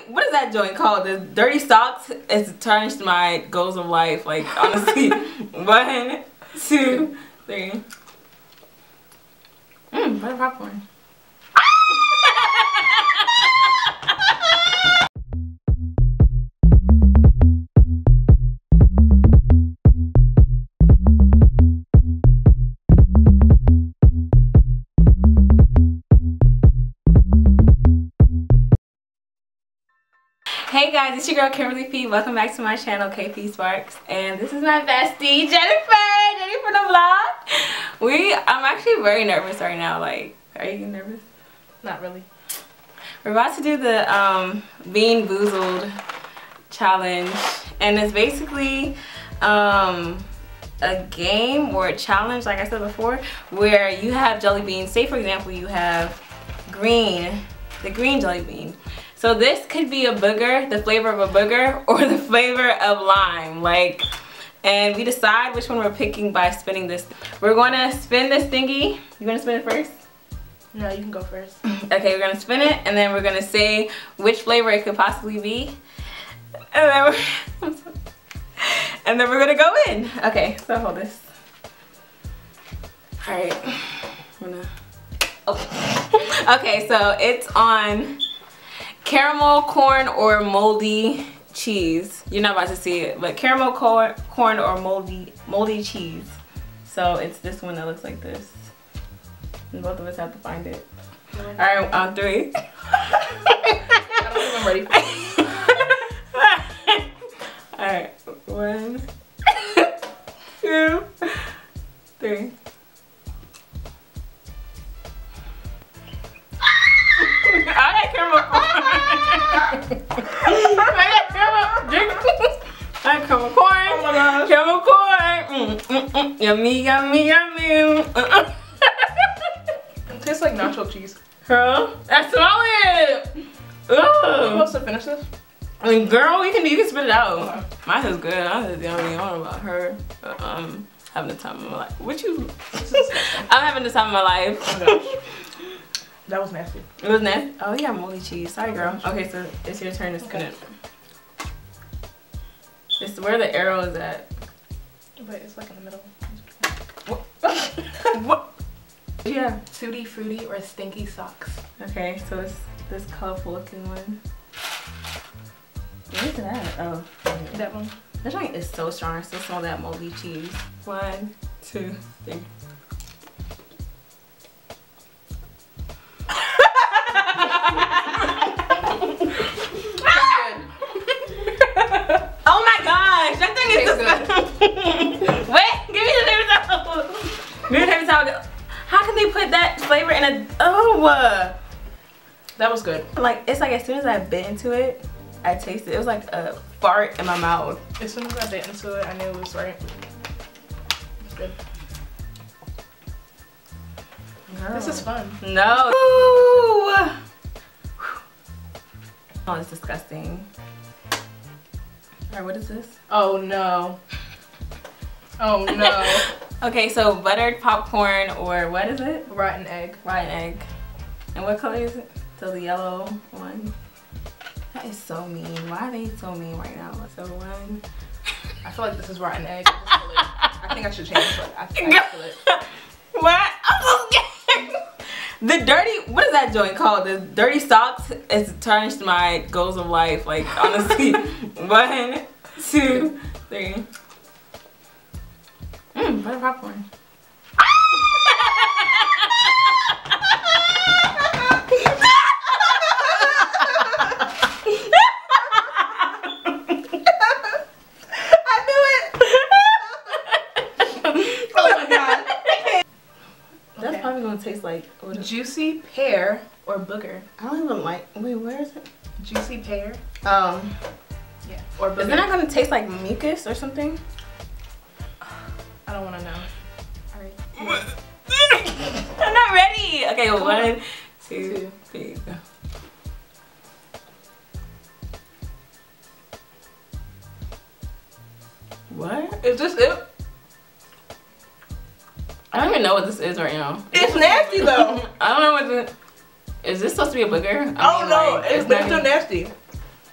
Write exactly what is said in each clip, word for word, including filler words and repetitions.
what is that joint called? The dirty socks has tarnished my goals of life. Like, honestly. One, two, three. Mmm, butter popcorn. Hey guys, it's your girl Kimberly P. Welcome back to my channel, KPsparks, and this is my bestie Jennifer. Jennifer from the vlog. We, I'm actually very nervous right now. Like, are you nervous? Not really. We're about to do the um, BeanBoozled challenge, and it's basically um, a game or a challenge, like I said before, where you have jelly beans. Say for example, you have green, the green jelly bean. So this could be a booger, the flavor of a booger, or the flavor of lime. Like, and we decide which one we're picking by spinning this. We're going to spin this thingy. You want to spin it first? No, you can go first. Okay, we're going to spin it, and then we're going to say which flavor it could possibly be. And then we're, and then we're going to go in. Okay, so hold this. All right. I'm gonna, oh. Okay, so it's on caramel, corn, or moldy cheese. You're not about to see it, but caramel, corn, corn or moldy moldy cheese. So it's this one that looks like this. And both of us have to find it. Mm-hmm. All right, on three. I don't think I'm ready for it. All right, one, two, three. I got caramel corn. I got caramel drink. I got caramel corn. Oh my gosh. Caramel corn. Mm, mm, mm. Yummy, yummy, yummy. Uh-uh. It tastes like nacho cheese. Huh? I smell it. Ugh. Are you supposed to finish this? I mean, girl, you can you can spit it out. Okay. Mine is good. I just don't really know about her. But, um, having the time of my life. What you? I'm having the time of my life. Oh my gosh. That was nasty. It was nasty? Oh yeah, moldy cheese. Sorry girl. Okay, so it's your turn to spin it. It's where the arrow is at. But it's like in the middle. What? What? Yeah. Tutti fruity or stinky socks. Okay, so it's this colorful looking one. Where's it at? Oh. That one. This one is so strong. I still smell that moldy cheese. One, two, three. Oh my gosh, that thing is disgusting. Wait, give me the paper towel. Give me the paper towel. How can they put that flavor in a, oh. Uh, that was good. Like, it's like as soon as I bit into it, I tasted it. It was like a fart in my mouth. As soon as I bit into it, I knew it was right. It's good. Girl. This is fun. No. Ooh. Oh, it's disgusting. Alright, what is this? Oh no. Oh no. Okay, so buttered popcorn or what is it? Rotten egg. Rotten egg. And what color is it? So the yellow one. That is so mean. Why are they so mean right now? So one. I feel like this is rotten egg. I, I think I should change it. I, I feel it. What? I'm so scared. The dirty, what is that joint called? The dirty socks has tarnished my goals of life. Like, honestly. One, two, three. Mmm, butter popcorn. Taste like juicy pear or booger. I don't even like. Wait, where is it? Juicy pear. Um. Yeah. Or booger. Is it not gonna taste like mucus or something? I don't want to know. All right. I'm not ready. Okay, well, one, two, three, go. What? Is this it? I don't even know what this is right now. It's nasty though. I don't know what the. Is this supposed to be a booger? I oh mean, no, like, it's, it's it's still nasty.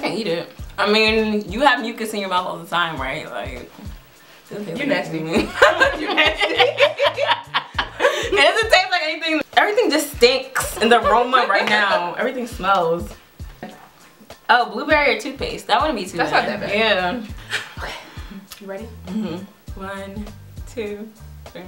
can eat it. I mean, you have mucus in your mouth all the time, right? Like, you're nasty. You're nasty. It doesn't taste like anything. Everything just stinks in the aroma right now. Everything smells. Oh, blueberry or toothpaste. That wouldn't be too That's bad. That's not that bad. Yeah. Okay. You ready? Mm-hmm. One, two, three.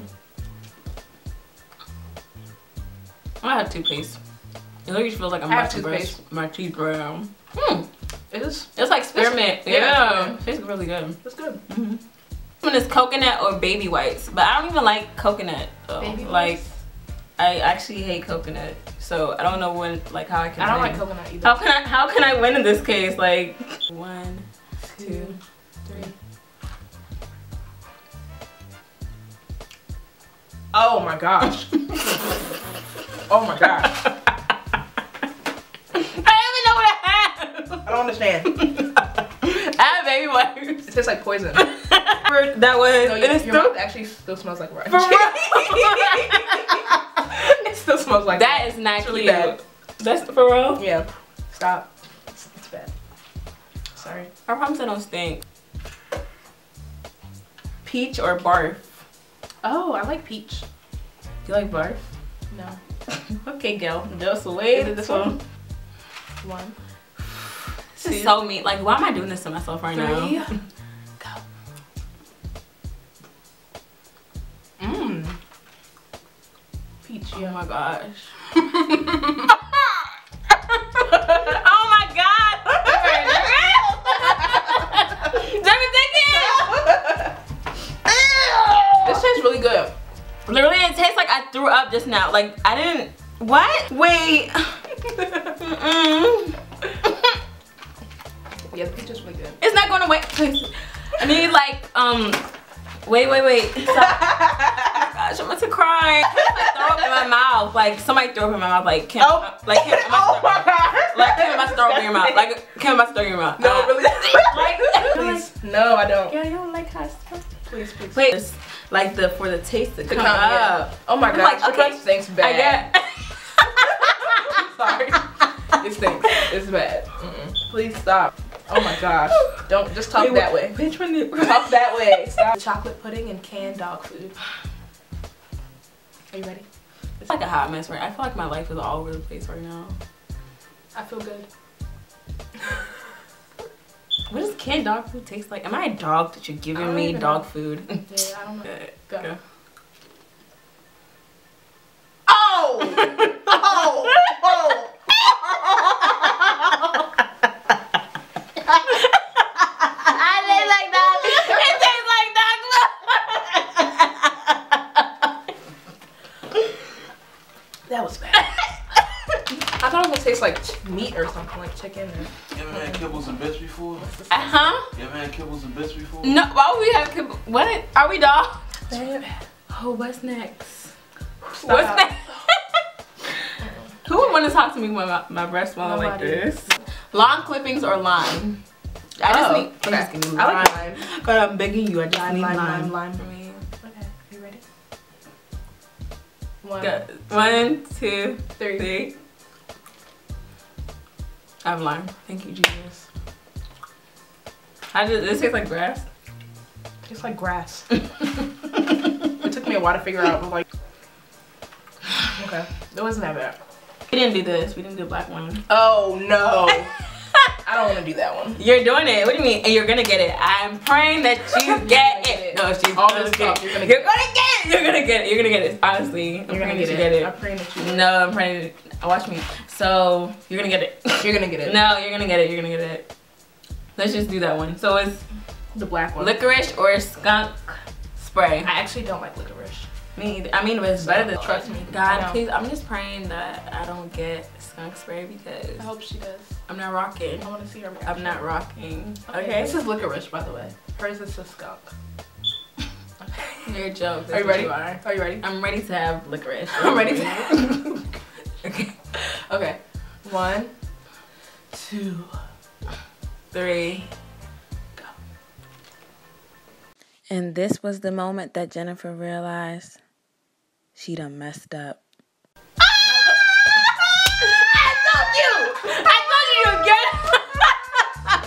I have toothpaste. It literally feels like I'm about to brush my teeth brown. Hmm. It is? It's like spearmint. Yeah. yeah. It tastes really good. It's good. Mm-hmm. When it's coconut or baby whites, but I don't even like coconut though. Baby like whites? I actually hate coconut, so I don't know when like how I can. I don't win. like coconut either. How can I how can I win in this case? Like one, two, two three. Oh my gosh. Oh my gosh. I don't even know what I have. I don't understand. I have baby wipes. It tastes like poison. That was. No, it your, is your still, mouth actually still smells like rice. For real? It still smells like that. Rice. Is not it's really cute. bad. That's for real. Yeah. Stop. It's, it's bad. Sorry. I promise I don't stink. Peach or barf? Oh, I like peach. Do you like barf? No. Okay, girl. Just wait. This one. One. This is so mean. Like, why am I doing this to myself right Three. now? Go. Mmm. Peach. Oh my gosh. Oh my god. This tastes really good. Literally, it tastes like I threw up just now. Like, I didn't. What? Wait. Mm-mm. Yeah, the peach is really good. It's not going away. I need like um. Wait, wait, wait. Stop. Oh my gosh, I'm about to cry. Like, throw up in my mouth. Like somebody throw up in my mouth. Like Kim. Oh. Like Kim. Oh my god. Like Kim, about to throw up in your mouth. Like Kim, about to throw up in your mouth. No, uh, really. Like, please. No, I don't. Yeah, you don't like hot stuff. Please, please. Wait, it's like the for the taste to, to come, come up. Yeah. Oh my god. Like, okay, stinks bad. I get. Sorry. It stinks. It's bad. Mm-mm. Please stop. Oh my gosh. Don't just talk Wait, that way. Which one did talk that way? Stop. Chocolate pudding and canned dog food. Are you ready? It's like a hot mess, right? I feel like my life is all over the place right now. I feel good. What does canned dog food taste like? Am I a dog that you're giving me dog know. food? Yeah, I don't know. Go. Go. Oh! Oh! Oh! I didn't like that. It tastes like dog. That was bad. I thought it was gonna taste like meat or something, like chicken. Or... You ever had kibbles and bits before? Uh huh. You ever had kibbles and bits before? No. Why would we have kibble? What? Are we dogs? Oh, what's next? Stop. What's next? Who would want to talk to me when my, my breath smells like this? Lawn clippings or lime? I just oh, need. Okay. Just give me I lime. like lime. But I'm begging you. I just lime, need lime, lime. lime, lime for me. Okay. You ready? One. Go. One, two, three. three. I have lime. Thank you, Jesus. How does this taste like grass? It's like grass. It took me a while to figure out, but like, okay, it wasn't that bad. We didn't do this. We didn't do the black one. Oh no. I don't want to do that one. You're doing it. What do you mean? And you're gonna get it. I'm praying that you get it. it. No, she's all gonna this get stuff. it. You're gonna You're get gonna get it. You're gonna get it. You're gonna get it. Honestly, I'm You're gonna praying get that you it. get it. I'm praying that you. No, I'm praying. To, watch me. So you're gonna get it. You're gonna get it. No, you're gonna get it. You're gonna get it. Let's just do that one. So it's the black one. licorice or skunk spray. I actually don't like licorice. Me either. I mean, but it's better than Trust me. God, please. I'm just praying that I don't get skunk spray because I hope she does. I'm not rocking. I want to see her reaction. I'm not rocking. Okay. Okay. This is licorice, by the way. Hers is a skunk. You're a joke. That's Are you what ready? You are. Are you ready? I'm ready to have licorice. I'm ready to have. Okay. Okay. One, two, three. go. And this was the moment that Jennifer realized she done messed up. I told you! I told you you get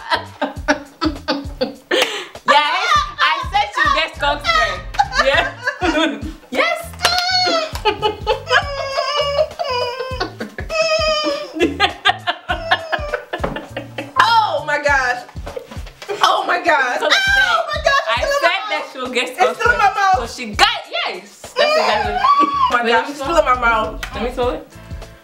god. So Oh my god. I said that she'll get skunk It's still in spray. my mouth. So she got yes. That's exactly. Oh my god, it's still in my mouth. Let me smell it.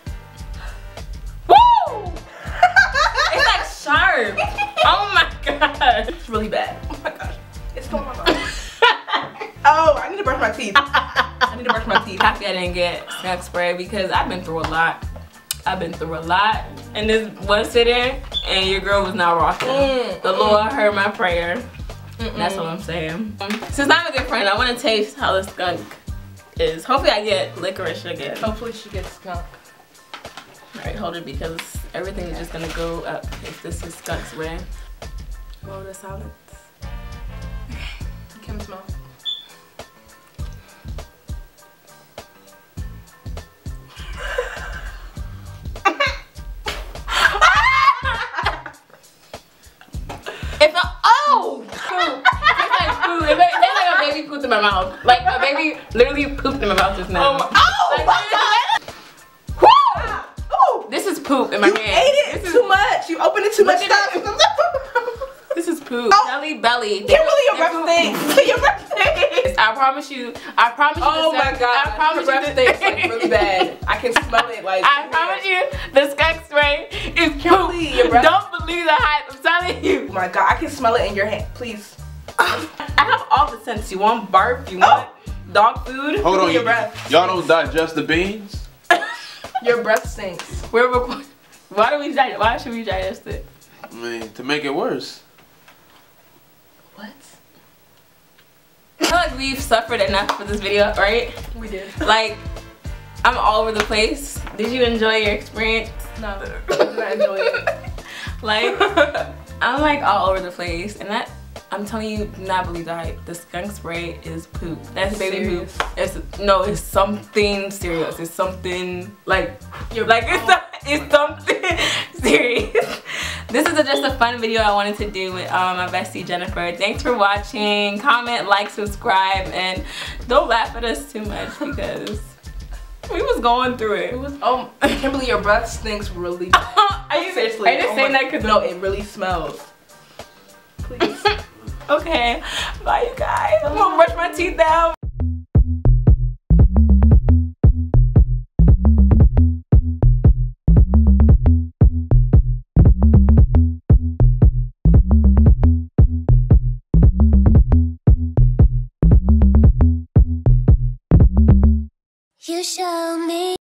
Woo! It's like sharp. Oh my god. It's really bad. Oh my gosh. It's still in my mouth. Oh, I need to brush my teeth. I need to brush my teeth. Happy I didn't get skunk spray because I've been through a lot. I've been through a lot. And this one sitting and your girl was not rocking. Mm, the mm. Lord heard my prayer. Mm-mm. That's what I'm saying. Since I'm a good friend, I want to taste how the skunk is. Hopefully I get licorice again. Hopefully she gets skunk. Alright, hold it because everything is just gonna go up if this is skunk spray. Roll the silence. Kim smell. It's a oh! Poop. It's like food. It's like, it's like a baby pooped in my mouth. Like a baby literally pooped in my mouth just now. Oh, oh Like, my god! Woo! Ooh, This is poop in my you hand. ate it This too is, much. You opened it too much Look at stuff. this is poop. Oh. Jelly belly. Kimberly, your They're breath poop. stinks. Your breath stinks. I promise you. I promise you. Oh the my skunk- god. I promise your you. breath the- stinks like really bad. I can smell it like. I promise you, the skunk spray is poop. Kimberly, your breath. Don't believe the hype. I'm telling you. Oh my god, I can smell it in your hand. Please. I have all the scents. You want barf? You want dog food? Hold on, Your you- breath. y'all don't digest the beans? Your breath stinks. We're recording. Why do we digest? Why should we digest it? I mean, to make it worse. What? I feel like we've suffered enough for this video, right? We did. Like, I'm all over the place. Did you enjoy your experience? No, I did not enjoy it. Like, I'm like all over the place, and that I'm telling you, do not believe the hype. The skunk spray is poop. That's baby Serious? poop. It's no, it's something serious. It's something like You're like it's a, it's something serious. This is a, just a fun video I wanted to do with um, my bestie Jennifer. Thanks for watching. Comment, like, subscribe, and don't laugh at us too much because we was going through it. It was, oh, Kimberly, your breath stinks really bad. Are you Seriously. Are you just oh saying my- that because no, it really smells. Please. Okay, bye you guys. I'm gonna brush my teeth now. You show me